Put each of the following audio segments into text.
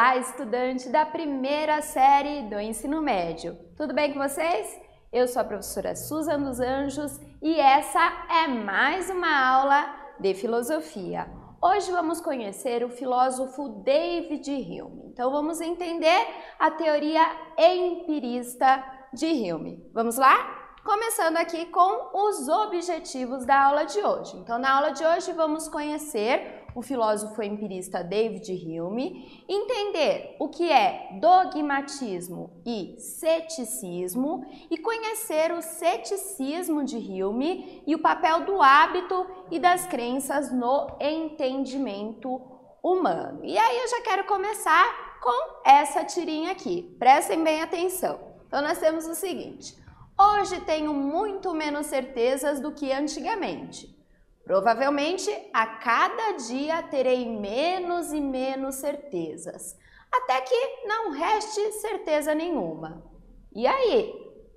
Olá, estudante da primeira série do ensino médio. Tudo bem com vocês? Eu sou a professora Susan dos Anjos e essa é mais uma aula de filosofia. Hoje vamos conhecer o filósofo David Hume. Então vamos entender a teoria empirista de Hume. Vamos lá? Começando aqui com os objetivos da aula de hoje. Então na aula de hoje vamos conhecer o filósofo empirista David Hume, entender o que é dogmatismo e ceticismo e conhecer o ceticismo de Hume e o papel do hábito e das crenças no entendimento humano. E aí eu já quero começar com essa tirinha aqui, prestem bem atenção. Então nós temos o seguinte: hoje tenho muito menos certezas do que antigamente. Provavelmente, a cada dia terei menos e menos certezas, até que não reste certeza nenhuma. E aí?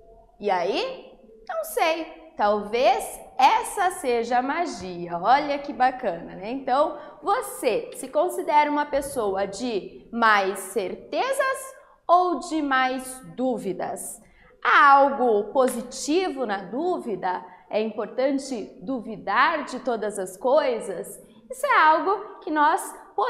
E aí? Não sei. Talvez essa seja a magia. Olha que bacana, né? Então, você se considera uma pessoa de mais certezas ou de mais dúvidas? Há algo positivo na dúvida? É importante duvidar de todas as coisas? Isso é algo que nós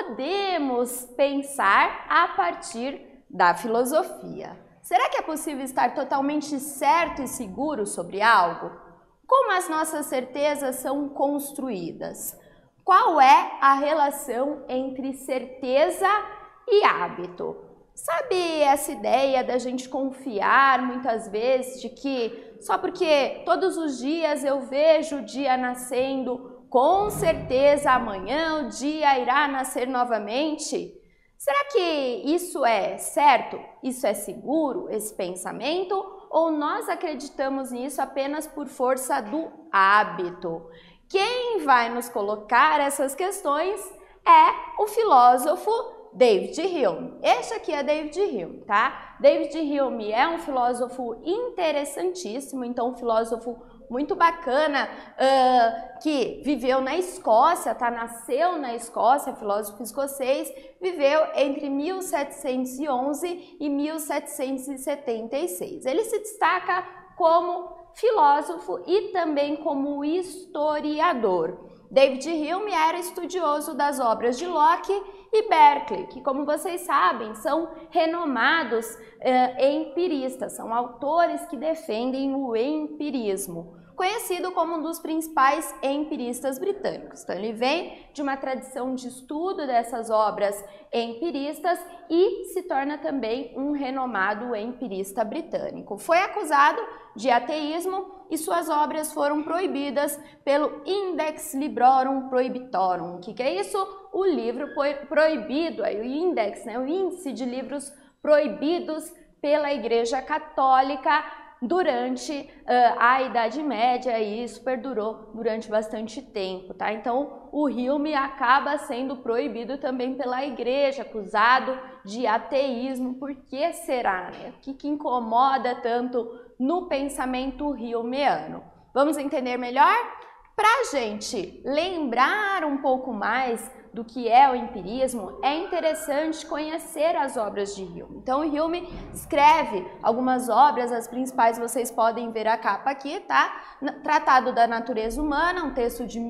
podemos pensar a partir da filosofia. Será que é possível estar totalmente certo e seguro sobre algo? Como as nossas certezas são construídas? Qual é a relação entre certeza e hábito? Sabe essa ideia da gente confiar muitas vezes de que só porque todos os dias eu vejo o dia nascendo, com certeza amanhã o dia irá nascer novamente? Será que isso é certo? Isso é seguro, esse pensamento? Ou nós acreditamos nisso apenas por força do hábito? Quem vai nos colocar essas questões é o filósofo David Hume. Este aqui é David Hume, tá? David Hume é um filósofo interessantíssimo, então um filósofo muito bacana, que viveu na Escócia, tá? Nasceu na Escócia, filósofo escocês, viveu entre 1711 e 1776. Ele se destaca como filósofo e também como historiador. David Hume era estudioso das obras de Locke e Berkeley, que, como vocês sabem, são renomados empiristas, são autores que defendem o empirismo, conhecido como um dos principais empiristas britânicos. Então ele vem de uma tradição de estudo dessas obras empiristas e se torna também um renomado empirista britânico. Foi acusado de ateísmo e suas obras foram proibidas pelo Index Librorum Prohibitorum. O que é isso? O livro proibido, o Index, né? O índice de livros proibidos pela Igreja Católica durante a Idade Média, e isso perdurou durante bastante tempo, tá? Então o Hume acaba sendo proibido também pela Igreja, acusado de ateísmo. Por que será, né? O que incomoda tanto no pensamento humeano? Vamos entender melhor? Para a gente lembrar um pouco mais do que é o empirismo, é interessante conhecer as obras de Hume. Então, Hume escreve algumas obras, as principais vocês podem ver a capa aqui, tá? Tratado da Natureza Humana, um texto de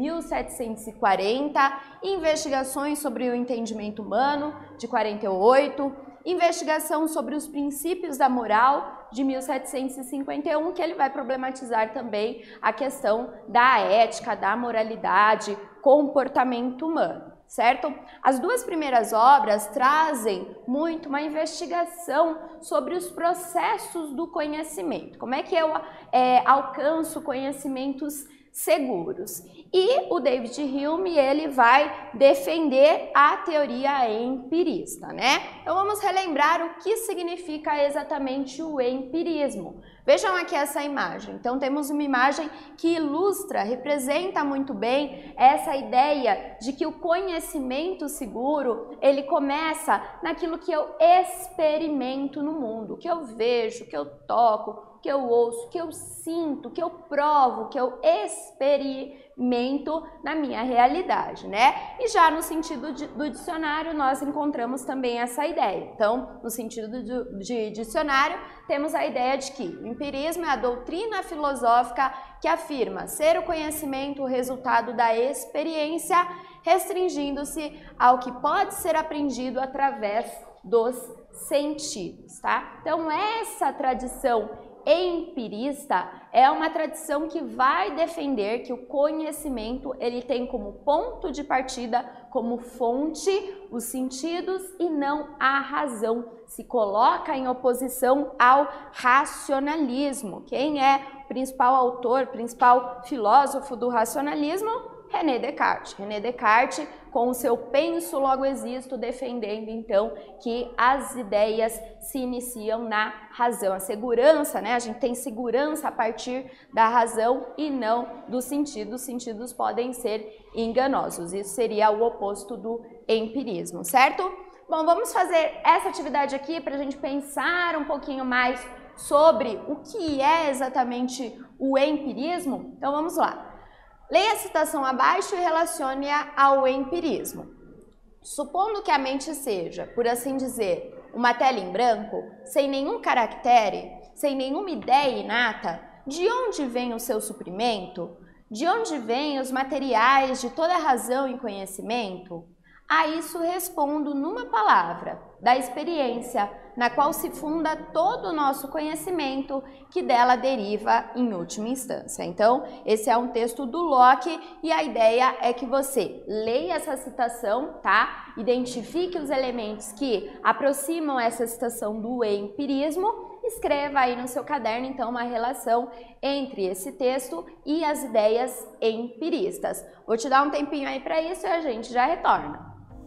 1740, Investigações sobre o Entendimento Humano, de 48, Investigação sobre os Princípios da Moral, de 1751, que ele vai problematizar também a questão da ética, da moralidade, comportamento humano, certo? As duas primeiras obras trazem muito uma investigação sobre os processos do conhecimento, como é que eu alcanço conhecimentos seguros. E o David Hume, ele vai defender a teoria empirista, né? Então vamos relembrar o que significa exatamente o empirismo. Vejam aqui essa imagem. Então temos uma imagem que ilustra, representa muito bem essa ideia de que o conhecimento seguro, ele começa naquilo que eu experimento no mundo, o que eu vejo, o que eu toco, o que eu ouço, que eu sinto, que eu provo, que eu experimento na minha realidade, né? E já no sentido do dicionário, nós encontramos também essa ideia. Então, no sentido de dicionário, temos a ideia de que o empirismo é a doutrina filosófica que afirma ser o conhecimento o resultado da experiência, restringindo-se ao que pode ser aprendido através dos sentidos, tá? Então, essa tradição empirista é uma tradição que vai defender que o conhecimento ele tem como ponto de partida, como fonte, os sentidos e não a razão. Se coloca em oposição ao racionalismo. Quem é o principal autor, principal filósofo do racionalismo? René Descartes. René Descartes, com o seu penso logo existo, defendendo então que as ideias se iniciam na razão. A segurança, né? A gente tem segurança a partir da razão e não dos sentidos. Os sentidos podem ser enganosos. Isso seria o oposto do empirismo, certo? Bom, vamos fazer essa atividade aqui para a gente pensar um pouquinho mais sobre o que é exatamente o empirismo. Então vamos lá. Leia a citação abaixo e relacione-a ao empirismo. Supondo que a mente seja, por assim dizer, uma tela em branco, sem nenhum caractere, sem nenhuma ideia inata, de onde vem o seu suprimento? De onde vêm os materiais de toda razão e conhecimento? A isso respondo numa palavra, da experiência, na qual se funda todo o nosso conhecimento, que dela deriva em última instância. Então, esse é um texto do Locke e a ideia é que você leia essa citação, tá? Identifique os elementos que aproximam essa citação do empirismo, escreva aí no seu caderno, então, uma relação entre esse texto e as ideias empiristas. Vou te dar um tempinho aí para isso e a gente já retorna.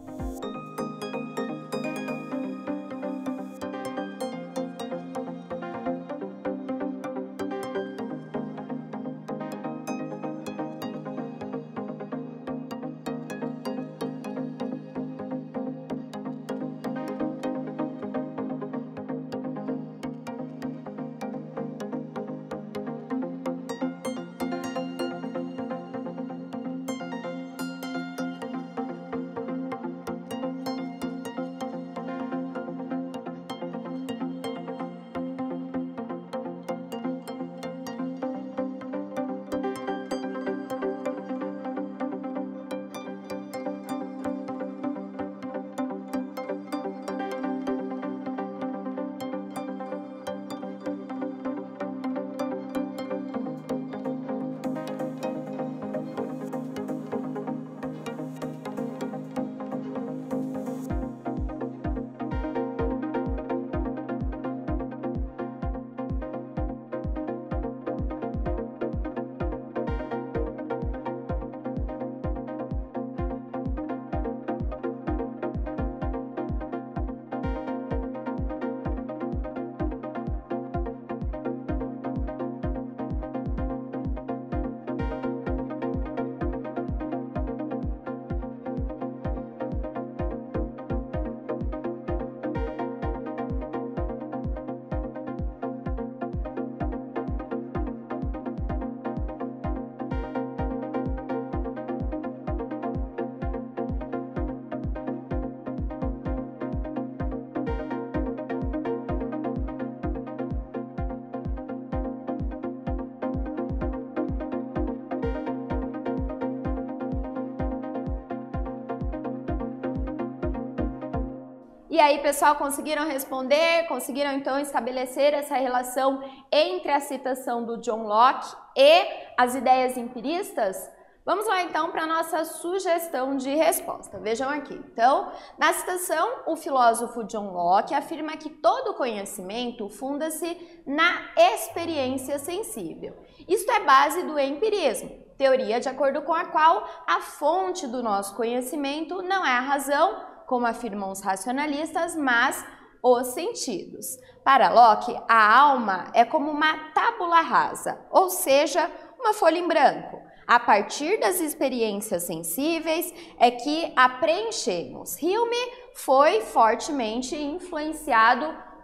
E aí, pessoal, conseguiram responder? Conseguiram, então, estabelecer essa relação entre a citação do John Locke e as ideias empiristas? Vamos lá, então, para a nossa sugestão de resposta. Vejam aqui. Então, na citação, o filósofo John Locke afirma que todo conhecimento funda-se na experiência sensível. Isto é base do empirismo, teoria de acordo com a qual a fonte do nosso conhecimento não é a razão, como afirmam os racionalistas, mas os sentidos. Para Locke, a alma é como uma tábula rasa, ou seja, uma folha em branco. A partir das experiências sensíveis é que a preenchemos. Hume foi fortemente influenciado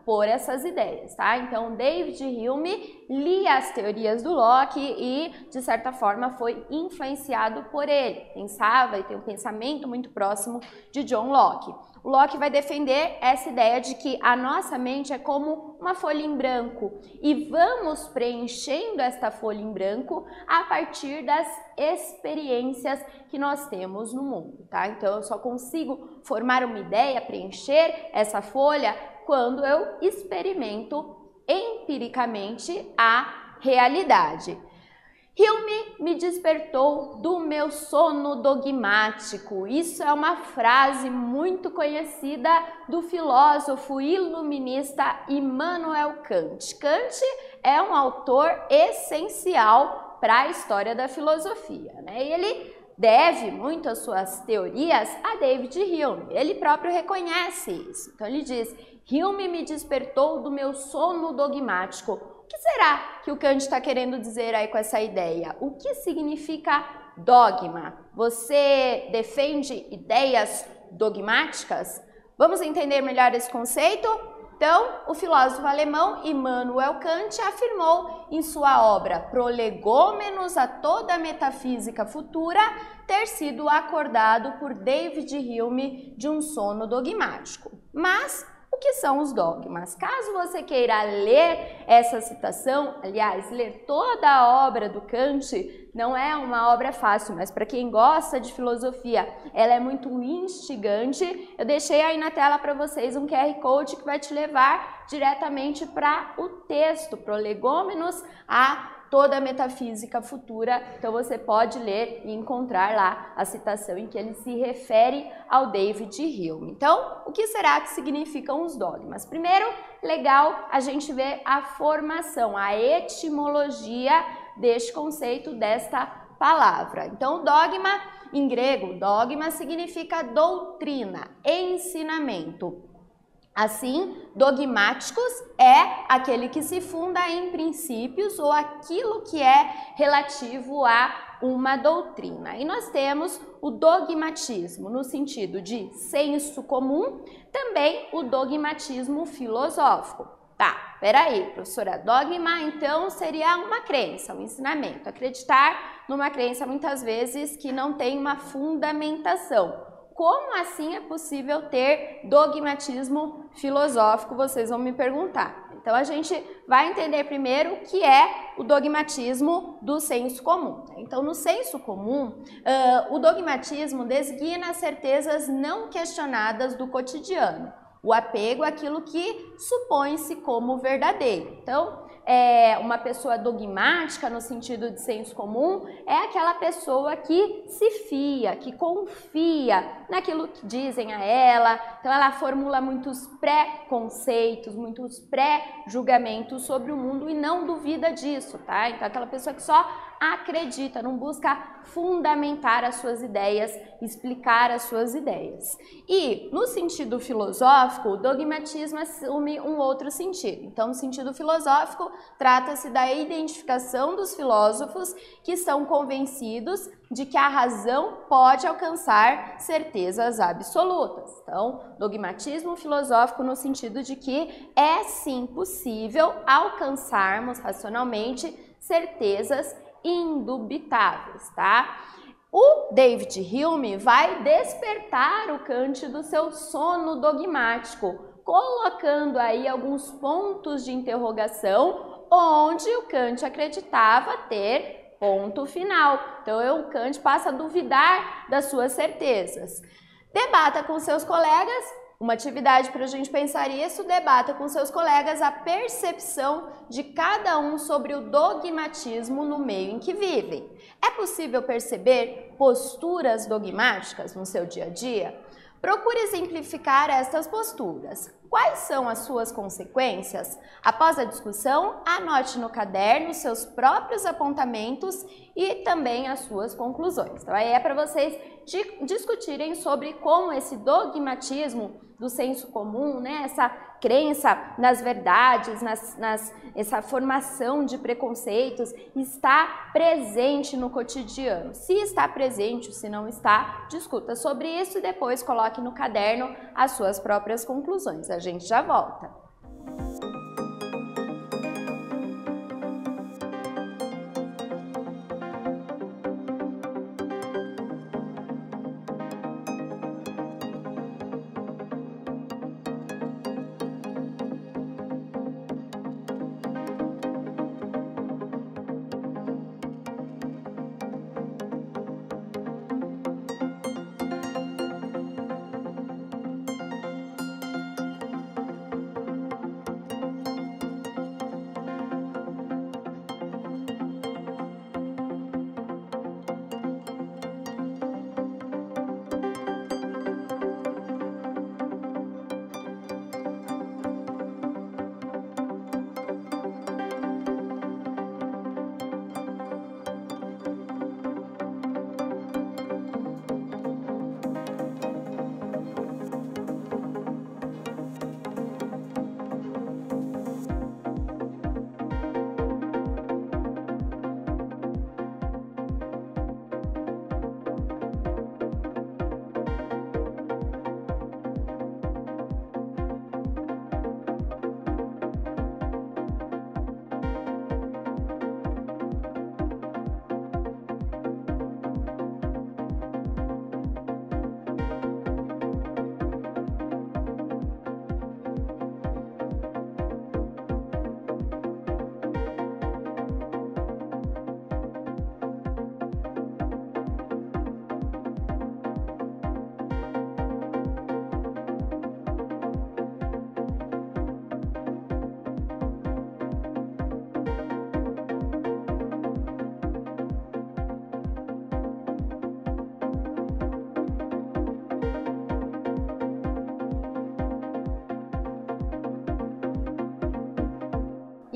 por essas ideias, tá? Então, David Hume lia as teorias do Locke e, de certa forma, foi influenciado por ele. Pensava e tem um pensamento muito próximo de John Locke. O Locke vai defender essa ideia de que a nossa mente é como uma folha em branco e vamos preenchendo esta folha em branco a partir das experiências que nós temos no mundo, tá? Então, eu só consigo formar uma ideia, preencher essa folha quando eu experimento empiricamente a realidade. Hume me despertou do meu sono dogmático. Isso é uma frase muito conhecida do filósofo iluminista Immanuel Kant. Kant é um autor essencial para a história da filosofia, né? E ele deve muito as suas teorias a David Hume. Ele próprio reconhece isso. Então ele diz: Hume me despertou do meu sono dogmático. O que será que o Kant está querendo dizer aí com essa ideia? O que significa dogma? Você defende ideias dogmáticas? Vamos entender melhor esse conceito? Então, o filósofo alemão Immanuel Kant afirmou em sua obra Prolegômenos a toda a metafísica futura ter sido acordado por David Hume de um sono dogmático. Mas o que são os dogmas? Caso você queira ler essa citação, aliás, ler toda a obra do Kant, não é uma obra fácil, mas para quem gosta de filosofia, ela é muito instigante. Eu deixei aí na tela para vocês um QR Code que vai te levar diretamente para o texto, Prolegômenos a toda a metafísica futura. Então você pode ler e encontrar lá a citação em que ele se refere ao David Hume. Então, o que será que significam os dogmas? Primeiro, legal a gente ver a formação, a etimologia deste conceito, desta palavra. Então, dogma, em grego, dogma significa doutrina, ensinamento. Assim, dogmáticos é aquele que se funda em princípios ou aquilo que é relativo a uma doutrina. E nós temos o dogmatismo no sentido de senso comum, também o dogmatismo filosófico. Tá, peraí, professora, dogma então seria uma crença, um ensinamento, acreditar numa crença muitas vezes que não tem uma fundamentação. Como assim é possível ter dogmatismo filosófico? Vocês vão me perguntar. Então, a gente vai entender primeiro o que é o dogmatismo do senso comum. Então, no senso comum, o dogmatismo designa as certezas não questionadas do cotidiano, o apego àquilo que supõe-se como verdadeiro. Então, uma pessoa dogmática no sentido de senso comum é aquela pessoa que se fia, que confia naquilo que dizem a ela. Então ela formula muitos pré-conceitos, muitos pré-julgamentos sobre o mundo e não duvida disso, tá? Então aquela pessoa que só acredita, não busca fundamentar as suas ideias, explicar as suas ideias. E no sentido filosófico, o dogmatismo assume um outro sentido. Então, no sentido filosófico, trata-se da identificação dos filósofos que são convencidos de que a razão pode alcançar certezas absolutas. Então, dogmatismo filosófico no sentido de que é sim possível alcançarmos racionalmente certezas indubitáveis, tá? O David Hume vai despertar o Kant do seu sono dogmático, colocando aí alguns pontos de interrogação onde o Kant acreditava ter ponto final. Então, o Kant passa a duvidar das suas certezas. Debata com seus colegas. Uma atividade para a gente pensar isso, debata com seus colegas a percepção de cada um sobre o dogmatismo no meio em que vivem. É possível perceber posturas dogmáticas no seu dia a dia? Procure exemplificar estas posturas. Quais são as suas consequências? Após a discussão, anote no caderno seus próprios apontamentos e também as suas conclusões. Então, aí é para vocês discutirem sobre como esse dogmatismo do senso comum, né, essa crença nas verdades, essa formação de preconceitos está presente no cotidiano. Se está presente ou se não está, discuta sobre isso e depois coloque no caderno as suas próprias conclusões. A gente já volta.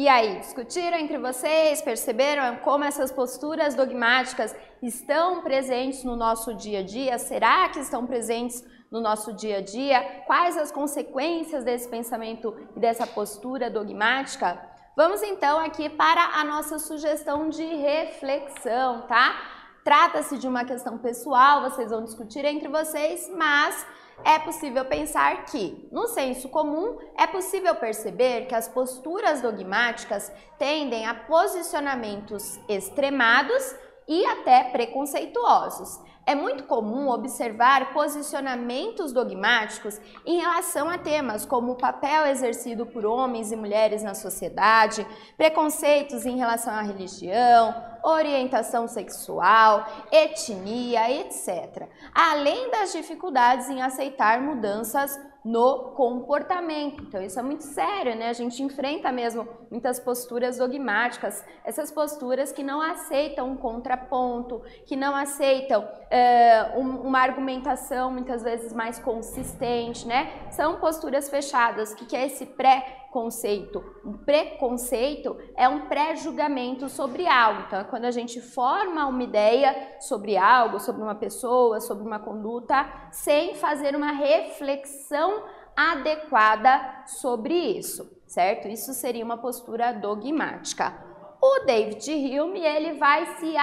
E aí, discutiram entre vocês, perceberam como essas posturas dogmáticas estão presentes no nosso dia a dia? Será que estão presentes no nosso dia a dia? Quais as consequências desse pensamento e dessa postura dogmática? Vamos então aqui para a nossa sugestão de reflexão, tá? Trata-se de uma questão pessoal, vocês vão discutir entre vocês, mas é possível pensar que, no senso comum, é possível perceber que as posturas dogmáticas tendem a posicionamentos extremados e até preconceituosos. É muito comum observar posicionamentos dogmáticos em relação a temas como o papel exercido por homens e mulheres na sociedade, preconceitos em relação à religião, orientação sexual, etnia, etc. Além das dificuldades em aceitar mudanças no comportamento. Então isso é muito sério, né? A gente enfrenta mesmo muitas posturas dogmáticas, essas posturas que não aceitam um contraponto, que não aceitam uma argumentação muitas vezes mais consistente, né? São posturas fechadas. O que é esse pré-conceito? Um preconceito é um pré-julgamento sobre algo. Então é quando a gente forma uma ideia sobre algo, sobre uma pessoa, sobre uma conduta, sem fazer uma reflexão adequada sobre isso, certo? Isso seria uma postura dogmática. O David Hume, ele vai se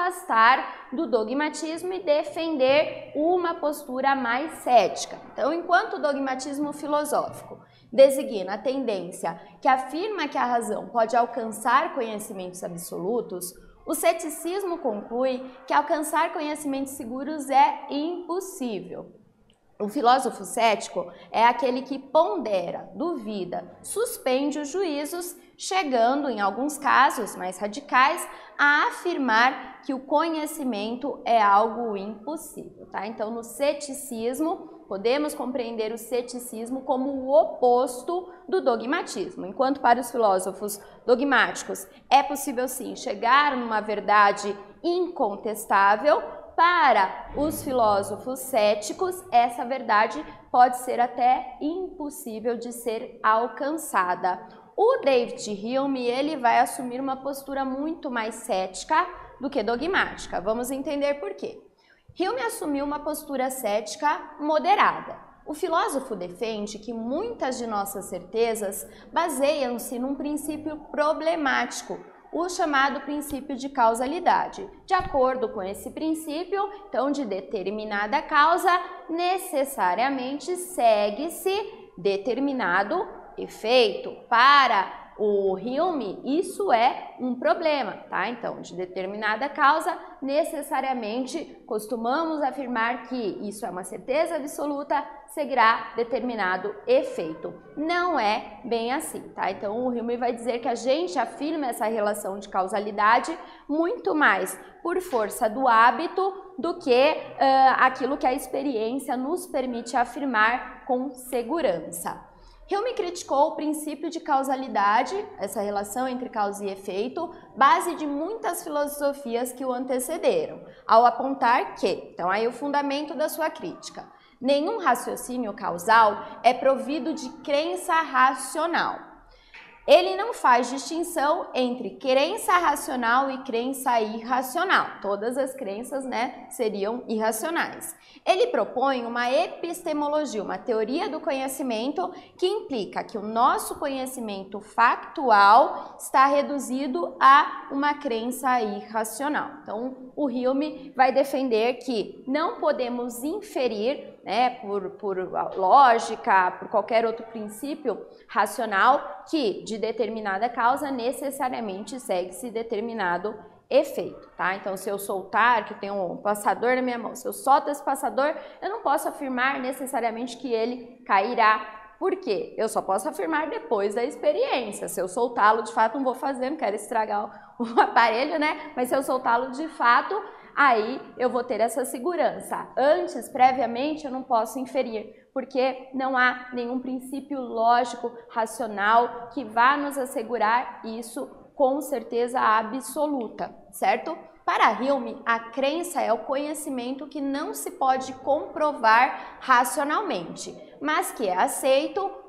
afastar do dogmatismo e defender uma postura mais cética. Então, enquanto o dogmatismo filosófico designa a tendência que afirma que a razão pode alcançar conhecimentos absolutos, o ceticismo conclui que alcançar conhecimentos seguros é impossível. O filósofo cético é aquele que pondera, duvida, suspende os juízos, chegando, em alguns casos mais radicais, a afirmar que o conhecimento é algo impossível, tá? Então, no ceticismo, podemos compreender o ceticismo como o oposto do dogmatismo. Enquanto para os filósofos dogmáticos é possível sim chegar numa verdade incontestável, para os filósofos céticos, essa verdade pode ser até impossível de ser alcançada. O David Hume, ele vai assumir uma postura muito mais cética do que dogmática. Vamos entender por quê. Hume assumiu uma postura cética moderada. O filósofo defende que muitas de nossas certezas baseiam-se num princípio problemático, o chamado princípio de causalidade. De acordo com esse princípio, então, de determinada causa, necessariamente segue-se determinado efeito. Para o Hume, isso é um problema, tá? Então, de determinada causa, necessariamente costumamos afirmar que isso é uma certeza absoluta, seguirá determinado efeito. Não é bem assim, tá? Então, o Hume vai dizer que a gente afirma essa relação de causalidade muito mais por força do hábito do que aquilo que a experiência nos permite afirmar com segurança. Hume criticou o princípio de causalidade, essa relação entre causa e efeito, base de muitas filosofias que o antecederam, ao apontar que, então aí o fundamento da sua crítica, nenhum raciocínio causal é provido de crença racional. Ele não faz distinção entre crença racional e crença irracional. Todas as crenças, né, seriam irracionais. Ele propõe uma epistemologia, uma teoria do conhecimento que implica que o nosso conhecimento factual está reduzido a uma crença irracional. Então, o Hume vai defender que não podemos inferir, né, por lógica, por qualquer outro princípio racional, que de determinada causa necessariamente segue-se determinado efeito, tá? Então, se eu soltar, que eu tenho um passador na minha mão, se eu solto esse passador, eu não posso afirmar necessariamente que ele cairá. Por quê? Eu só posso afirmar depois da experiência. Se eu soltá-lo, de fato, não vou fazer, não quero estragar o aparelho, né? Mas se eu soltá-lo de fato, aí eu vou ter essa segurança. Antes, previamente, eu não posso inferir, porque não há nenhum princípio lógico, racional, que vá nos assegurar isso com certeza absoluta, certo? Para Hume, a crença é o conhecimento que não se pode comprovar racionalmente, mas que é aceito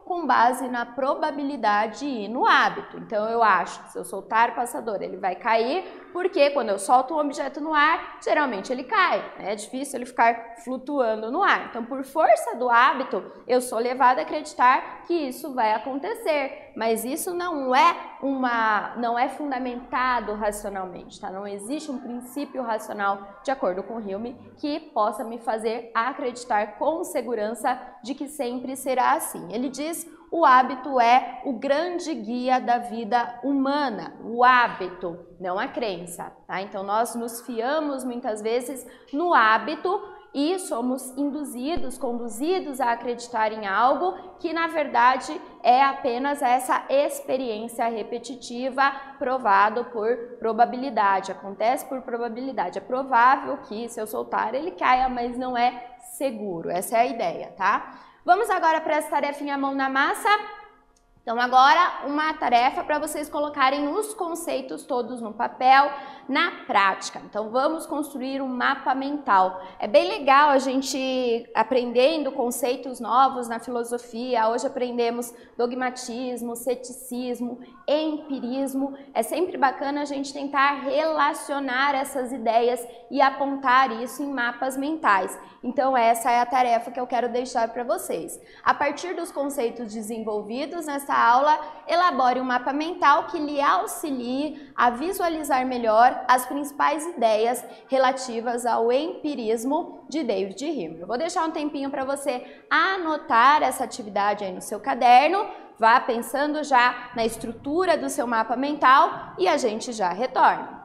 com base na probabilidade e no hábito. Então eu acho que se eu soltar o passador ele vai cair, porque quando eu solto um objeto no ar, geralmente ele cai, né? É difícil ele ficar flutuando no ar. Então por força do hábito, eu sou levada a acreditar que isso vai acontecer, mas isso não é fundamentado racionalmente, tá? Não existe um princípio racional, de acordo com Hume, que possa me fazer acreditar com segurança de que sempre será assim. Ele diz: o hábito é o grande guia da vida humana, o hábito, não a crença, tá? Então nós nos fiamos muitas vezes no hábito e somos conduzidos a acreditar em algo que na verdade é apenas essa experiência repetitiva provado por probabilidade, acontece por probabilidade. É provável que se eu soltar ele caia, mas não é seguro, essa é a ideia, tá? Vamos agora para essa tarefinha mão na massa? Então agora uma tarefa para vocês colocarem os conceitos todos no papel, na prática. Então vamos construir um mapa mental. É bem legal a gente aprendendo conceitos novos na filosofia. Hoje aprendemos dogmatismo, ceticismo, empirismo. É sempre bacana a gente tentar relacionar essas ideias e apontar isso em mapas mentais. Então essa é a tarefa que eu quero deixar para vocês. A partir dos conceitos desenvolvidos nessa aula, elabore um mapa mental que lhe auxilie a visualizar melhor as principais ideias relativas ao empirismo de David Hume. Eu vou deixar um tempinho para você anotar essa atividade aí no seu caderno, vá pensando já na estrutura do seu mapa mental e a gente já retorna.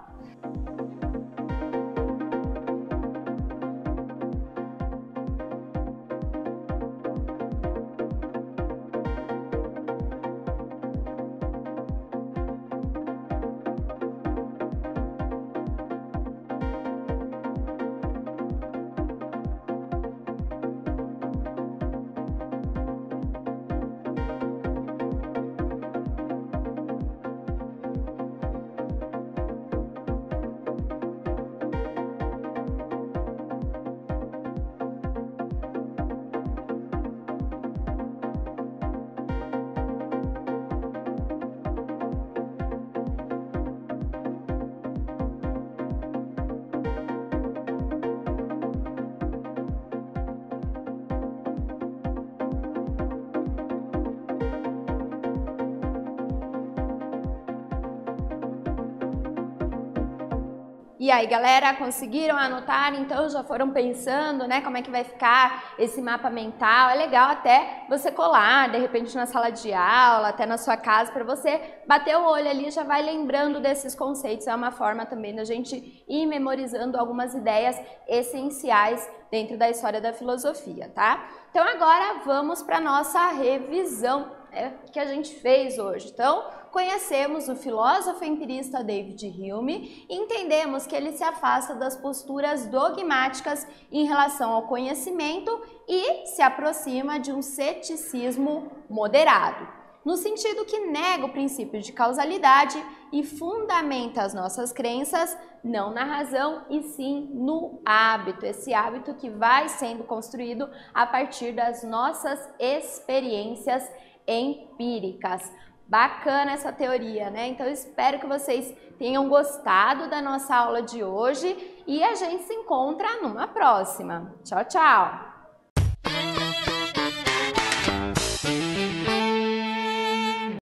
E aí, galera, conseguiram anotar? Então já foram pensando, né, como é que vai ficar esse mapa mental? É legal até você colar, de repente na sala de aula, até na sua casa, para você bater o olho ali e já vai lembrando desses conceitos. É uma forma também da gente ir memorizando algumas ideias essenciais dentro da história da filosofia, tá? Então agora vamos para nossa revisão, que a gente fez hoje. Então, conhecemos o filósofo empirista David Hume e entendemos que ele se afasta das posturas dogmáticas em relação ao conhecimento e se aproxima de um ceticismo moderado, no sentido que nega o princípio de causalidade e fundamenta as nossas crenças não na razão e sim no hábito, esse hábito que vai sendo construído a partir das nossas experiências empíricas. Bacana essa teoria, né? Então espero que vocês tenham gostado da nossa aula de hoje e a gente se encontra numa próxima. Tchau, tchau!